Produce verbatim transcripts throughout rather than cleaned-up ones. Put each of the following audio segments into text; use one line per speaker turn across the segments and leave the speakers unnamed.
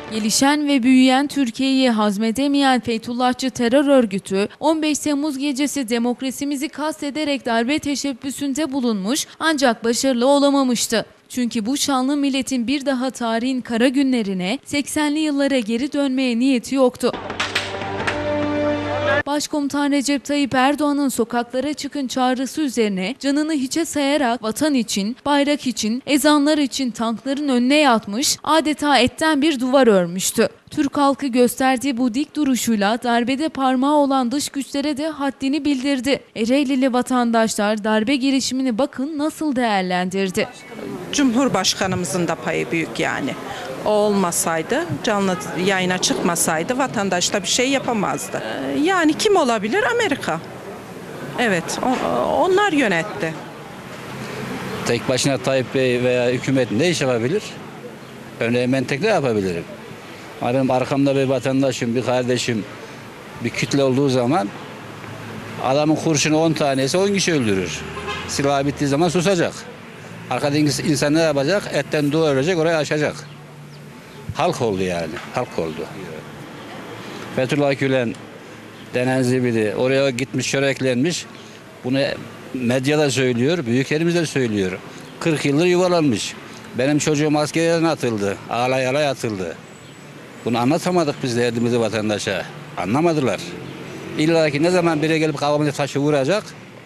Gelişen ve büyüyen Türkiye'yi hazmedemeyen Fethullahçı terör örgütü on beş Temmuz gecesi demokrasimizi kastederek darbe teşebbüsünde bulunmuş ancak başarılı olamamıştı. Çünkü bu şanlı milletin bir daha tarihin kara günlerine seksenli yıllara geri dönmeye niyeti yoktu. Başkomutan Recep Tayyip Erdoğan'ın sokaklara çıkın çağrısı üzerine canını hiçe sayarak vatan için, bayrak için, ezanlar için tankların önüne yatmış, adeta etten bir duvar örmüştü. Türk halkı gösterdiği bu dik duruşuyla darbede parmağı olan dış güçlere de haddini bildirdi. Ereğlili vatandaşlar darbe girişimini bakın nasıl değerlendirdi.
Cumhurbaşkanımızın da payı büyük yani. O olmasaydı, canlı yayına çıkmasaydı vatandaş da bir şey yapamazdı. Yani kim olabilir? Amerika. Evet, onlar yönetti.
Tek başına Tayyip Bey veya hükümet ne iş yapabilir? Örneğin ben tek ne yapabilirim? Benim arkamda bir vatandaşım, bir kardeşim, bir kütle olduğu zaman adamın kurşunu on tanesi on kişi öldürür. Silah bittiği zaman susacak. Arkadaki insan ne yapacak? Etten duvar örecek, orayı aşacak. Halk oldu yani, halk oldu. Fethullah Gülen denen zibidi oraya gitmiş, çöreklenmiş. Bunu medyada söylüyor, büyüklerimiz de söylüyor. kırk yıldır yuvalanmış. Benim çocuğum askerden atıldı, ağlay ağlay atıldı. Bunu anlatamadık biz derdimizi vatandaşa. Anlamadılar. İlla ki ne zaman biri gelip kafamıza taşı vuracak,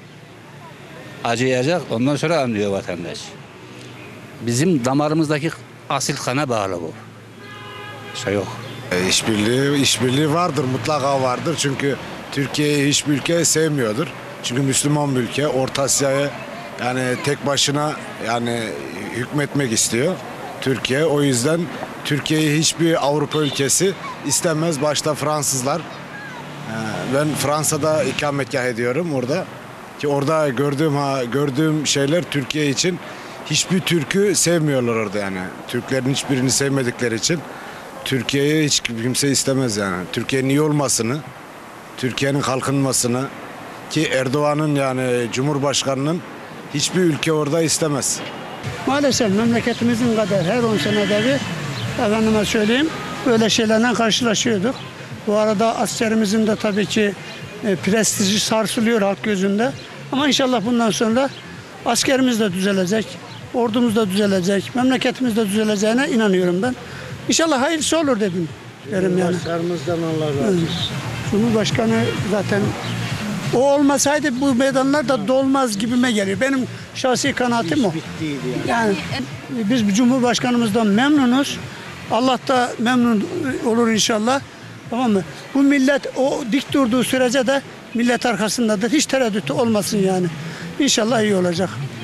acıyacak, ondan sonra anlıyor vatandaş. Bizim damarımızdaki asil kana bağlı bu. Şey yok.
E, işbirliği, işbirliği vardır, mutlaka vardır. Çünkü Türkiye'yi hiçbir ülke sevmiyordur. Çünkü Müslüman bir ülke, Orta Asya'ya yani tek başına yani hükmetmek istiyor Türkiye. O yüzden Türkiye'yi hiçbir Avrupa ülkesi istemez. Başta Fransızlar. E, ben Fransa'da ikametgah ediyorum orada. Ki orada gördüğüm ha gördüğüm şeyler Türkiye için hiçbir Türk'ü sevmiyorlar orada yani. Türklerin hiçbirini sevmedikleri için Türkiye'yi hiç kimse istemez yani. Türkiye'nin iyi olmasını, Türkiye'nin kalkınmasını ki Erdoğan'ın yani Cumhurbaşkanı'nın hiçbir ülke orada istemez.
Maalesef memleketimizin kadar her on senede bir efendime söyleyeyim böyle şeylerle karşılaşıyorduk. Bu arada askerimizin de tabii ki e, prestiji sarsılıyor halk gözünde. Ama inşallah bundan sonra askerimiz de düzelecek, ordumuz da düzelecek, memleketimiz de düzeleceğine inanıyorum ben. İnşallah hayırlısı olur dedim. Derim yani.
Cumhurbaşkanımızdan Allah razı olsun.
Cumhurbaşkanı zaten o olmasaydı bu meydanlar da dolmaz gibime geliyor. Benim şahsi kanaatim o. Yani biz Cumhurbaşkanımızdan memnunuz. Allah da memnun olur inşallah. Tamam mı? Bu millet o dik durduğu sürece de millet arkasındadır. Hiç tereddütü olmasın yani. İnşallah iyi olacak.